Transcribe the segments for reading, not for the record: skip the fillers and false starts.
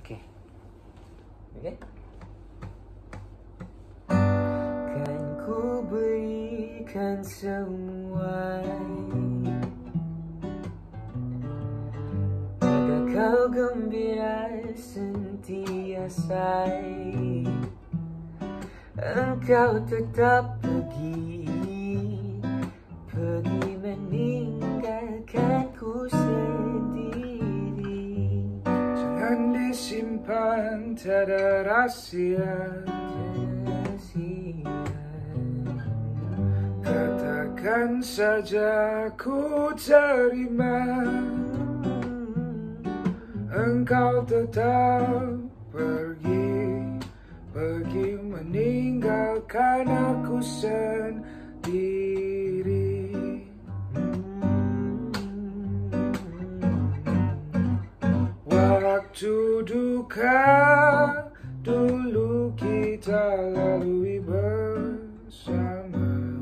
Okay. Okay. Kan ku berikan semua agar kau gembira sentiasa. Engkau tetap pergi meninggalkanku sendiri. Jangan disimpan, tiada rahsia. Katakan saja ku terima. Engkau tetap pergi meninggalkan aku sendiri. Waktu duka dulu kita lalui bersama.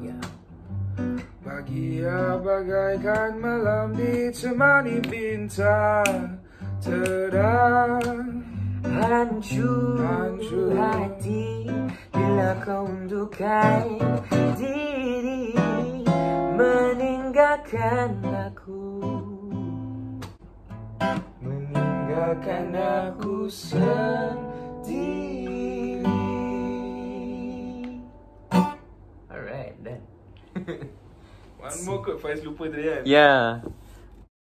Bahagia bagaikan malam ditemani bintang terang. Hancur hati bila kau undurkan diri, meninggalkan aku sendiri. Alright, done. One more kot Faiz lupa tadi kan? Yeah.